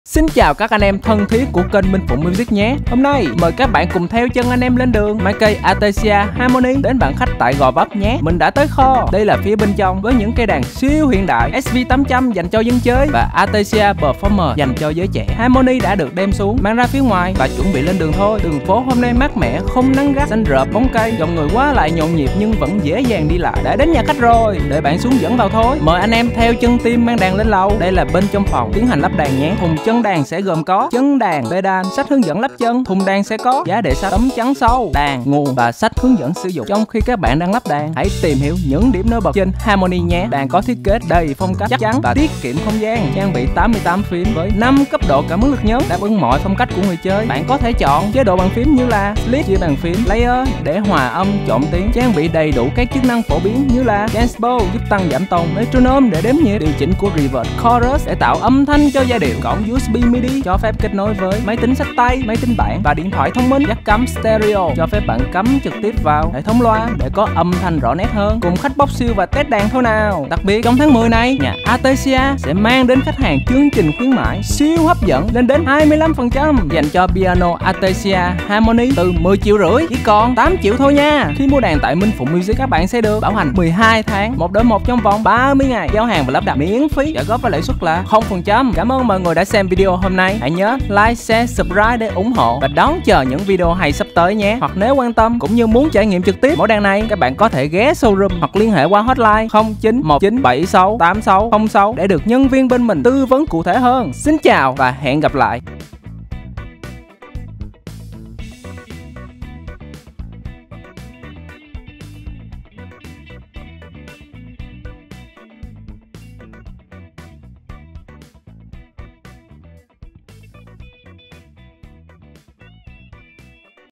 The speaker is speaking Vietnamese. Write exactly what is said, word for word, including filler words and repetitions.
Xin chào các anh em thân thiết của kênh Minh Phụng Music nhé. Hôm nay mời các bạn cùng theo chân anh em lên đường máy cây Artesia Harmony đến bạn khách tại Gò Vấp nhé. Mình đã tới kho. Đây là phía bên trong với những cây đàn siêu hiện đại, ét vê tám trăm dành cho dân chơi và Artesia Performer dành cho giới trẻ. Harmony đã được đem xuống mang ra phía ngoài và chuẩn bị lên đường thôi. Đường phố hôm nay mát mẻ, không nắng gắt, xanh rợp bóng cây, dòng người quá lại nhộn nhịp nhưng vẫn dễ dàng đi lại. Đã đến nhà khách rồi, để bạn xuống dẫn vào thôi. Mời anh em theo chân team mang đàn lên lầu. Đây là bên trong phòng tiến hành lắp đàn nhé. Thùng chân đàn sẽ gồm có chân đàn, pedal, sách hướng dẫn lắp chân. Thùng đàn sẽ có giá để sách, tấm chắn sâu, đàn, nguồn và sách hướng dẫn sử dụng. Trong khi các bạn đang lắp đàn, hãy tìm hiểu những điểm nổi bật trên Harmony nhé. Đàn có thiết kế đầy phong cách chắc chắn và tiết kiệm không gian. Trang bị tám mươi tám phím với năm cấp độ cảm ứng lực nhấn đáp ứng mọi phong cách của người chơi. Bạn có thể chọn chế độ bàn phím như là Split, chia bàn phím, Layer để hòa âm, chọn tiếng. Trang bị đầy đủ các chức năng phổ biến như là Dance Bowl giúp tăng giảm tone, Metronome để đếm nhịp, điều chỉnh của Reverb, Chorus để tạo âm thanh cho giai điệu, cổng u ét bê MIDI cho phép kết nối với máy tính xách tay, máy tính bảng và điện thoại thông minh, jack cắm stereo cho phép bạn cắm trực tiếp vào hệ thống loa để có âm thanh rõ nét hơn. Cùng khách bóc siêu và test đàn thôi nào. Đặc biệt trong tháng mười này, nhà Artesia sẽ mang đến khách hàng chương trình khuyến mãi siêu hấp dẫn lên đến hai mươi lăm phần trăm dành cho piano Artesia Harmony từ mười triệu rưỡi chỉ còn tám triệu thôi nha. Khi mua đàn tại Minh Phụng Music, các bạn sẽ được bảo hành mười hai tháng, một đổi một trong vòng ba mươi ngày, giao hàng và lắp đặt miễn phí, trả góp với lãi suất là không phần trăm. Cảm ơn mọi người đã xem video hôm nay. Hãy nhớ like, share, subscribe để ủng hộ và đón chờ những video hay sắp tới nhé. Hoặc nếu quan tâm cũng như muốn trải nghiệm trực tiếp mẫu đàn này, các bạn có thể ghé showroom hoặc liên hệ qua hotline không chín một chín bảy sáu tám sáu không sáu để được nhân viên bên mình tư vấn cụ thể hơn. Xin chào và hẹn gặp lại.